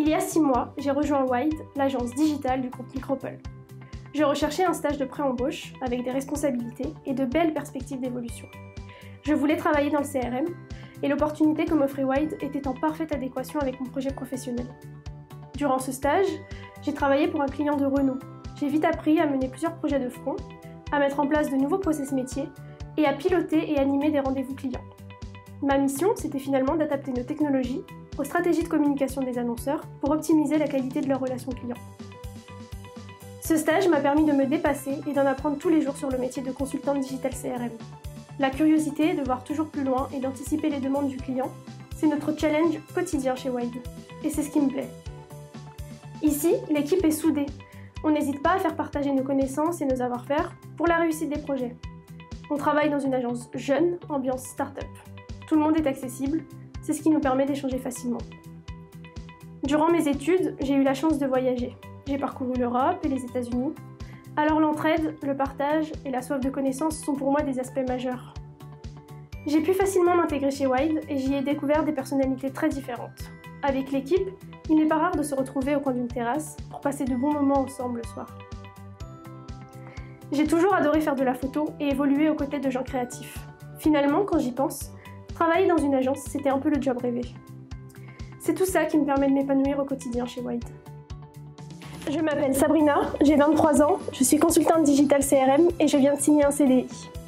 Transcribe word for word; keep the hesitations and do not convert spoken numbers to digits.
Il y a six mois, j'ai rejoint Wide, l'agence digitale du groupe Micropole. Je recherchais un stage de pré-embauche avec des responsabilités et de belles perspectives d'évolution. Je voulais travailler dans le C R M et l'opportunité que m'offrait Wide était en parfaite adéquation avec mon projet professionnel. Durant ce stage, j'ai travaillé pour un client de renom. J'ai vite appris à mener plusieurs projets de front, à mettre en place de nouveaux process métiers et à piloter et animer des rendez-vous clients. Ma mission, c'était finalement d'adapter nos technologies aux stratégies de communication des annonceurs pour optimiser la qualité de leurs relations clients. Ce stage m'a permis de me dépasser et d'en apprendre tous les jours sur le métier de consultante digital C R M. La curiosité de voir toujours plus loin et d'anticiper les demandes du client, c'est notre challenge quotidien chez Wide. Et c'est ce qui me plaît. Ici, l'équipe est soudée. On n'hésite pas à faire partager nos connaissances et nos savoir-faire pour la réussite des projets. On travaille dans une agence jeune, ambiance start-up. Tout le monde est accessible, c'est ce qui nous permet d'échanger facilement. Durant mes études, j'ai eu la chance de voyager. J'ai parcouru l'Europe et les États-Unis. Alors l'entraide, le partage et la soif de connaissances sont pour moi des aspects majeurs. J'ai pu facilement m'intégrer chez Wide et j'y ai découvert des personnalités très différentes. Avec l'équipe, il n'est pas rare de se retrouver au coin d'une terrasse pour passer de bons moments ensemble le soir. J'ai toujours adoré faire de la photo et évoluer aux côtés de gens créatifs. Finalement, quand j'y pense, travailler dans une agence, c'était un peu le job rêvé. C'est tout ça qui me permet de m'épanouir au quotidien chez Wide. Je m'appelle Sabrina, j'ai vingt-trois ans, je suis consultante digitale C R M et je viens de signer un C D I.